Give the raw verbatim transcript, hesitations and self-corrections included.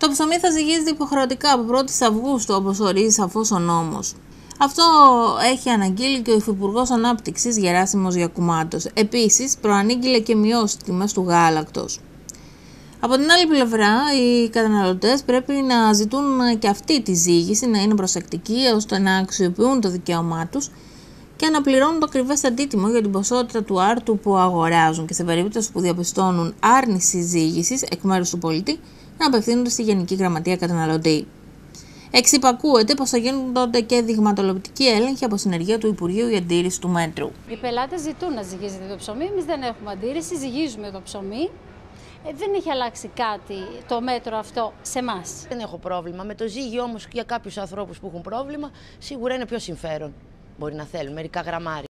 Το ψωμί θα ζυγίζεται υποχρεωτικά από πρώτη Αυγούστου, όπως ορίζει σαφώς ο νόμος. Αυτό έχει αναγγείλει και ο Υφυπουργός Ανάπτυξης Γεράσιμος Γιακουμάτος. Επίσης, προανήγγειλε και μειώσει τιμές του γάλακτος. Από την άλλη πλευρά, οι καταναλωτές πρέπει να ζητούν και αυτή τη ζύγιση, να είναι προσεκτικοί ώστε να αξιοποιούν το δικαίωμά τους και να πληρώνουν το ακριβές αντίτιμο για την ποσότητα του άρτου που αγοράζουν και σε περίπτωση που διαπιστώνουν άρνηση ζύγισης εκ μέρους του πολίτη να απευθύνονται στη Γενική Γραμματεία Καταναλωτή. Εξυπακούεται πως θα γίνονται και δειγματοληπτικοί έλεγχοι από συνεργεία του Υπουργείου για την τήρηση του μέτρου. Οι πελάτες ζητούν να ζυγίζεται το ψωμί, εμείς δεν έχουμε αντίρρηση, ζυγίζουμε το ψωμί. Ε, δεν έχει αλλάξει κάτι το μέτρο αυτό σε εμάς. Δεν έχω πρόβλημα. Με το ζύγι όμως για κάποιους ανθρώπους που έχουν πρόβλημα, σίγουρα είναι πιο συμφέρον. Μπορεί να θέλουν μερικά γραμμάρια.